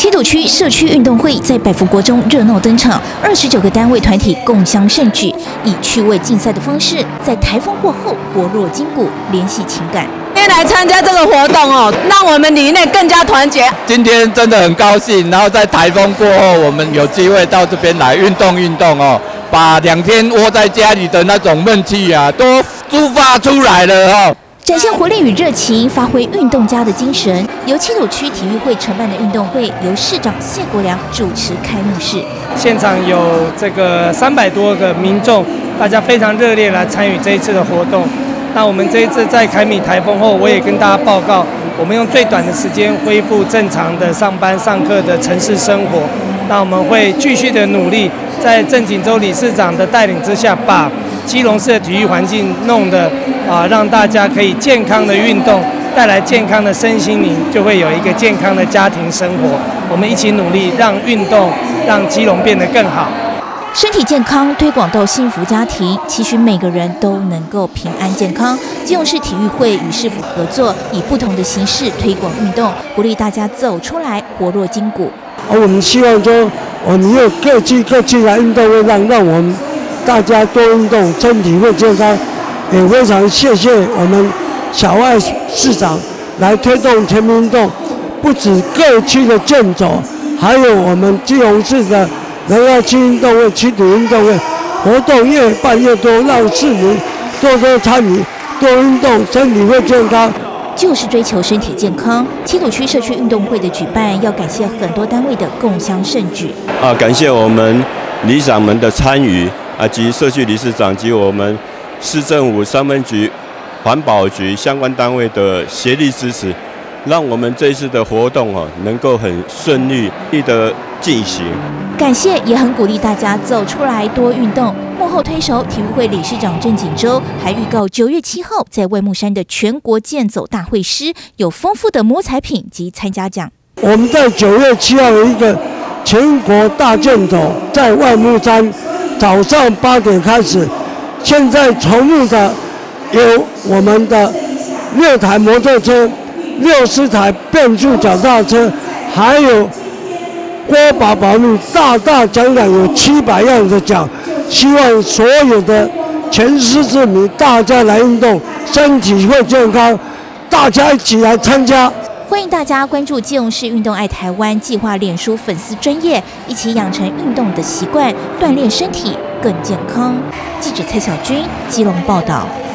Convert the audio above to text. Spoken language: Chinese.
七堵区社区运动会在百福国中热闹登场，29个单位团体共襄盛举，以趣味竞赛的方式，在台风过后活络筋骨，联系情感。 今天来参加这个活动哦，让我们里内更加团结。 今天真的很高兴，然后在台风过后，我们有机会到这边来运动哦，把2天窝在家里的那种闷气啊，都抒发出来了哦。 展现活力与热情，发挥运动家的精神。由七堵区体育会承办的运动会，由市长谢国良主持开幕式。 现场有这个300多个民众，大家非常热烈来参与这一次的活动。那我们这一次在凯米台风后，我也跟大家报告，我们用最短的时间恢复正常的上班上课的城市生活。那我们会继续的努力，在郑锦州理事长的带领之下，把基隆市的体育环境弄得让大家可以健康的运动，带来健康的身心灵，就会有一个健康的家庭生活。我们一起努力，让运动让基隆变得更好。 身体健康推广到幸福家庭，期许每个人都能够平安健康。基隆市体育会与市府合作，以不同的形式推广运动，鼓励大家走出来，活络筋骨。 而我们希望说，我们用各区来运动会让我们大家多运动，身体会健康。也非常谢谢我们小艾市长来推动全民运动，不止各区的健走，还有我们基隆市的仁爱区运动会、七堵运动会活动越办越多，让市民多多参与，多运动，身体会健康。 就是追求身体健康。七堵区社区运动会的举办，要感谢很多单位的共襄盛举。 感谢我们里长们的参与及社区理事长及我们市政府3分局、环保局相关单位的协力支持，让我们这一次的活动能够很顺利的进行。 感谢也很鼓励大家走出来多运动。幕后推手体育会理事长郑锦州还预告9月7号在外木山的全国健走大会师有丰富的摸彩品及参加奖。 我们在9月7号有一个全国大健走，在外木山早上8点开始。现在筹募的有我们的6台摩托车、60台变速脚踏车，还有国宝保密大奖奖有700样的奖。希望所有的全市市民大家来运动，身体会健康，大家一起来参加。 欢迎大家关注基隆市运动爱台湾计划脸书粉丝专页，一起养成运动的习惯，锻炼身体更健康。记者蔡小军基隆报道。